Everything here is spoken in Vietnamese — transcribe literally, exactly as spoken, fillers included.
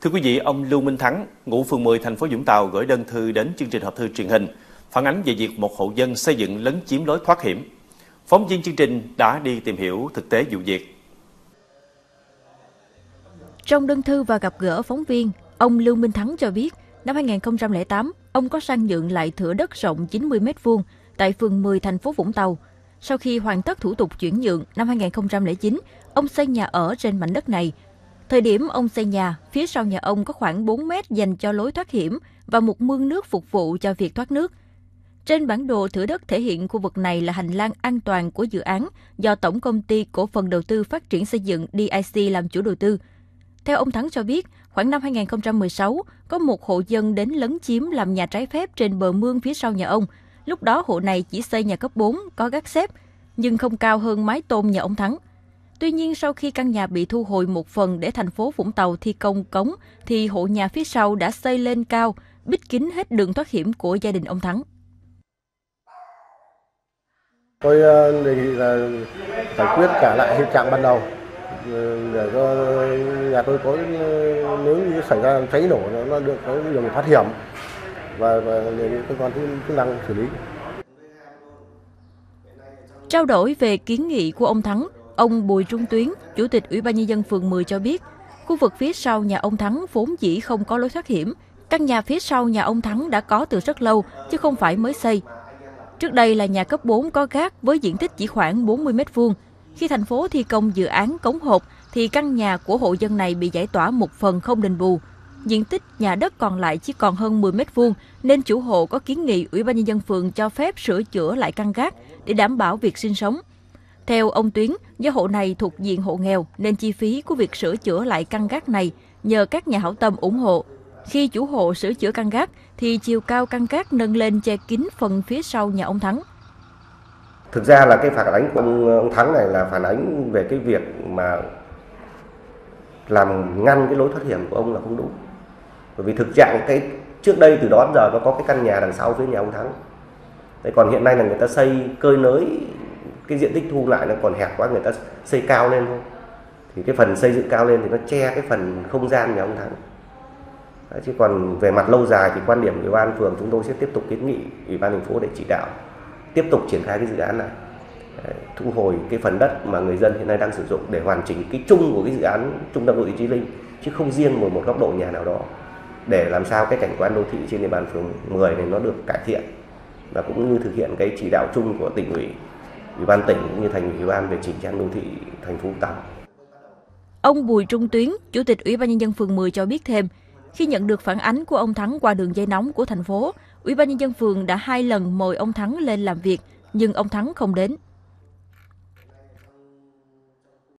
Thưa quý vị, ông Lưu Minh Thắng, ngụ phường mười thành phố Vũng Tàu gửi đơn thư đến chương trình hộp thư truyền hình phản ánh về việc một hộ dân xây dựng lấn chiếm lối thoát hiểm. Phóng viên chương trình đã đi tìm hiểu thực tế vụ việc. Trong đơn thư và gặp gỡ phóng viên, ông Lưu Minh Thắng cho biết, năm hai nghìn không trăm lẻ tám, ông có sang nhượng lại thửa đất rộng chín mươi mét vuông tại phường mười thành phố Vũng Tàu. Sau khi hoàn tất thủ tục chuyển nhượng, năm hai nghìn không trăm lẻ chín, ông xây nhà ở trên mảnh đất này. Thời điểm ông xây nhà, phía sau nhà ông có khoảng bốn mét dành cho lối thoát hiểm và một mương nước phục vụ cho việc thoát nước. Trên bản đồ thửa đất thể hiện khu vực này là hành lang an toàn của dự án do Tổng Công ty Cổ phần Đầu tư Phát triển Xây dựng đê i xê làm chủ đầu tư. Theo ông Thắng cho biết, khoảng năm hai nghìn không trăm mười sáu, có một hộ dân đến lấn chiếm làm nhà trái phép trên bờ mương phía sau nhà ông. Lúc đó hộ này chỉ xây nhà cấp bốn, có gác xếp, nhưng không cao hơn mái tôn nhà ông Thắng. Tuy nhiên, sau khi căn nhà bị thu hồi một phần để thành phố Vũng Tàu thi công cống, thì hộ nhà phía sau đã xây lên cao, bít kín hết đường thoát hiểm của gia đình ông Thắng. Tôi đề nghị là giải quyết trả lại hiện trạng ban đầu để cho nhà tôi có, nếu như xảy ra cháy nổ nó được có đường thoát hiểm và, và đề nghị cơ quan chức năng xử lý. Trao đổi về kiến nghị của ông Thắng, ông Bùi Trung Tuyến, Chủ tịch Ủy ban Nhân dân phường mười cho biết, khu vực phía sau nhà ông Thắng vốn dĩ không có lối thoát hiểm. Căn nhà phía sau nhà ông Thắng đã có từ rất lâu, chứ không phải mới xây. Trước đây là nhà cấp bốn có gác với diện tích chỉ khoảng bốn mươi mét vuông. Khi thành phố thi công dự án cống hộp, thì căn nhà của hộ dân này bị giải tỏa một phần không đền bù. Diện tích nhà đất còn lại chỉ còn hơn mười mét vuông, nên chủ hộ có kiến nghị Ủy ban Nhân dân phường cho phép sửa chữa lại căn gác để đảm bảo việc sinh sống. Theo ông Tuyến, do hộ này thuộc diện hộ nghèo nên chi phí của việc sửa chữa lại căn gác này nhờ các nhà hảo tâm ủng hộ. Khi chủ hộ sửa chữa căn gác thì chiều cao căn gác nâng lên che kín phần phía sau nhà ông Thắng. Thực ra là cái phản ánh của ông, ông Thắng này là phản ánh về cái việc mà làm ngăn cái lối thoát hiểm của ông là không đúng. Bởi vì thực trạng cái trước đây từ đó đến giờ nó có cái căn nhà đằng sau phía nhà ông Thắng. Đấy, còn hiện nay là người ta xây cơi nới cái diện tích thu lại nó còn hẹp quá, người ta xây cao lên thôi. Thì cái phần xây dựng cao lên thì nó che cái phần không gian nhà ông Thắng. Đấy, chứ còn về mặt lâu dài thì quan điểm Ủy ban phường chúng tôi sẽ tiếp tục kiến nghị Ủy ban thành phố để chỉ đạo tiếp tục triển khai cái dự án này, đấy, thu hồi cái phần đất mà người dân hiện nay đang sử dụng để hoàn chỉnh cái chung của cái dự án trung tâm đô thị Chí Linh, chứ không riêng một một góc độ nhà nào đó, để làm sao cái cảnh quan đô thị trên địa bàn phường mười này nó được cải thiện và cũng như thực hiện cái chỉ đạo chung của tỉnh ủy, Ủy ban tỉnh cũng như thành ủy Ủy ban về chỉnh trang đô thị thành phố Vũng Tàu. Ông Bùi Trung Tuyến, Chủ tịch Ủy ban Nhân dân phường mười cho biết thêm, khi nhận được phản ánh của ông Thắng qua đường dây nóng của thành phố, Ủy ban Nhân dân phường đã hai lần mời ông Thắng lên làm việc, nhưng ông Thắng không đến.